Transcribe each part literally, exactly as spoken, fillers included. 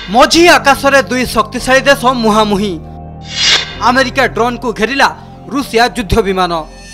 मझी आकाश रे दुई शक्तिशाली देश मुहांमुही। अमेरिका ड्रोन को घेरिला रूसिया युद्ध विमान।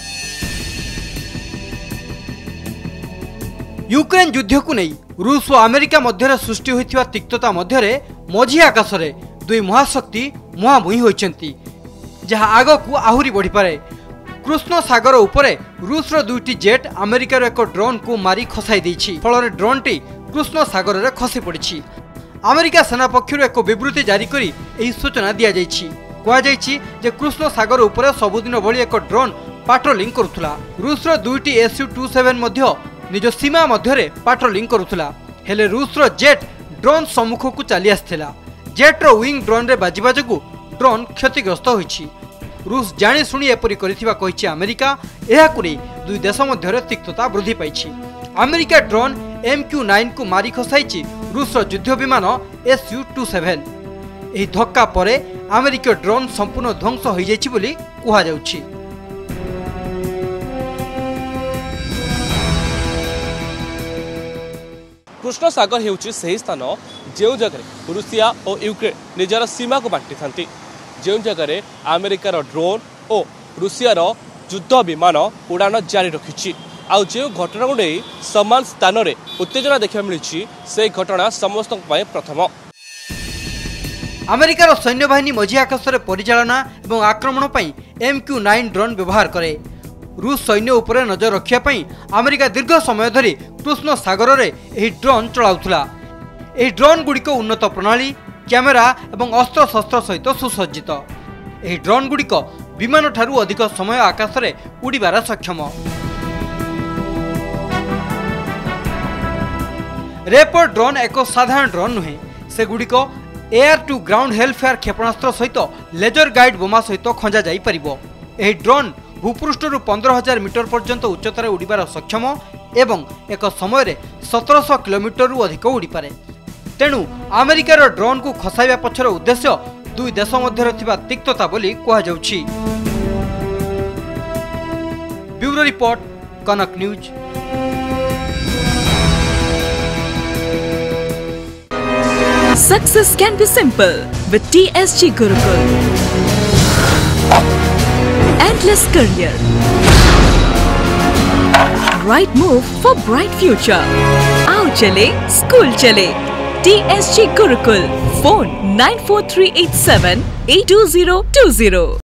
यूक्रेन युद्ध को नहीं रूस और अमेरिका मध्य सृष्टि होइथिबा तिक्तता मध्य मझी आकाश रे दुई महाशक्ति मुहांमुही होइचंती, जहाँ आग को आहुरी बढ़ी पारे। कृष्ण सागर उपरे रूसर दुईटी जेट अमेरिकार एक ड्रोन को मारी खसाई देछि, फल ड्रोन टी कृष्ण सागर रे खसी पड़ी। अमेरिका सेना पक्षर एक विवृत्ति जारी करी एही सूचना दिया जाइछि। कहा जाइछि जे कृष्ण सागर उपरे सबुदिन भली एक ड्रोन पाट्रोलिंग करुथुला। रूसर दुईटी एस यू ट्वेंटी सेवन मध्य निज सीमा मध्य पाट्रोलिंग करुथुला, हेले रूसर जेट ड्रोन सम्मुख को चली आसथिला। जेट्र विंग ड्रोन रे बाजिबा जोगु ड्रोन क्षतिग्रस्त होइछि। रूस जानी शुणी एपरी करिथिबा कहिछि अमेरिका। एहाकु नै दुई देश मध्य तिक्तता वृद्धि पाइछि। America drone M Q nine को मारी खसाइछि रूसर युद्ध विमान एस यू ट्वेंटी सेवन। एही धक्का परे अमेरिका ड्रोन संपूर्ण ध्वंस हो जाइछि बोली कुहा जाउछि। कृष्ण सागर हेउछि सही स्थान जो जगह रूसिया और यूक्रेन निजर सीमा को बांटी थांती, जो जगह अमेरिकार ड्रोन और रूसियार युद्ध विमान उड़ान जारी रखिछि। आउ जो घटना को नहीं समान स्थान में उत्तेजना देखा मिली से घटना समस्त प्रथम। अमेरिकार सैन्य बाहिनी मझी आकाश में परिचालना और आक्रमण पर एम क्यू नाइन ड्रोन व्यवहार करे। रूस सैन्य उपरे नजर रखापी अमेरिका दीर्घ समय धरी कृष्ण सागर में यह ड्रोन चलाउथुला। यह ड्रोन गुड़िक उन्नत प्रणाली, कैमेरा और अस्त्र शस्त्र सहित सुसज्जित। यह ड्रोन गुड़िक विमान ठारू अधिक समय आकाश में उड़ीबार सक्षम। रेपर ड्रोन एक साधारण ड्रोन नुहे, से गुड़िक एयर टू ग्राउंड हेल्फेयर क्षेपणास्त्र सहित लेजर गाइड बोमा सहित खंजा जाई परिबो। एही ड्रोन भूपृष्ठर पंद्रह हजार मीटर पर्यंत उच्चतार उड़ीबार सक्षम एवं एक समय सतरश किलोमीटर रु अधिक उड़ी पारे। तेणु अमेरिकार ड्रोन को खसाइबा पछर उद्देश्य दुई देश मध्य थिबा तिक्तता बोली कहा जाउछि। Bureau report, Kanak news. Success can be simple with T S G Gurukul. Endless career. Right move for bright future. Aao chale, school chale. T S G Gurukul. Phone nine four three eight seven eight two zero two zero.